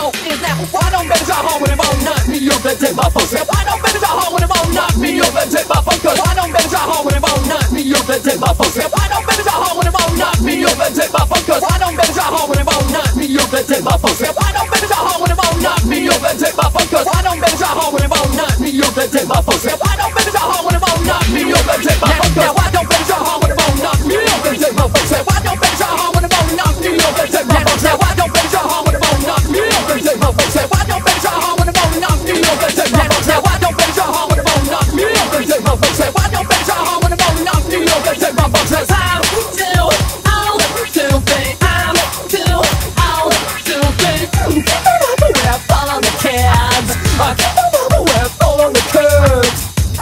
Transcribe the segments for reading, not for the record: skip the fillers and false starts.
know is now, why don't baby try hard when it won't knock me up and take my folks? Why don't baby try hard when it won't knock me up and take my folks? Why don't baby try hard when it won't knock me up and take my folks? Why don't baby try hard when it won't knock me up and take my folks? Why don't baby try hard when it won't knock me up and take my folks? Why don't baby try hard when it won't knock me up and take my folks? Why don't baby try hard when it won't knock me up and take my folks? Why don't baby try hard when it won't knock me up and take my folks? Now why don't baby try hard when it won't knock me up and take my folks? Why don't baby try hard when it won't knock me up and take my folks? Now why don't baby try hard when it won't knock me up and take my folks? Why don't baby try hard when it won't knock me up and take my folks? Now why don't baby try hard when it won't knock me up and take my folks? Why don't baby try hard when it won't knock me up and take my folks? I'm too old to be, I'm too old to be. Keep on up where I fall on the kids. I keep on up where I fall on the kids.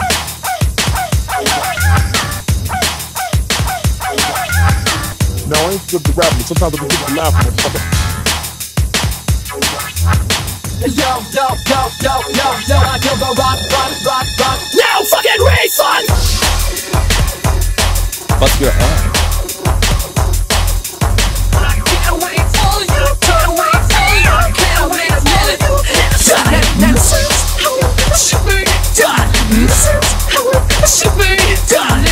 Now I ain't good to rap, but sometimes I be good to laugh, motherfucker. Yo, I kill the rock. No fucking reason! Fuck your eye. I can't wait for you, can't wait for you, can't wait for you. This is how it should be done. This is how it should be done.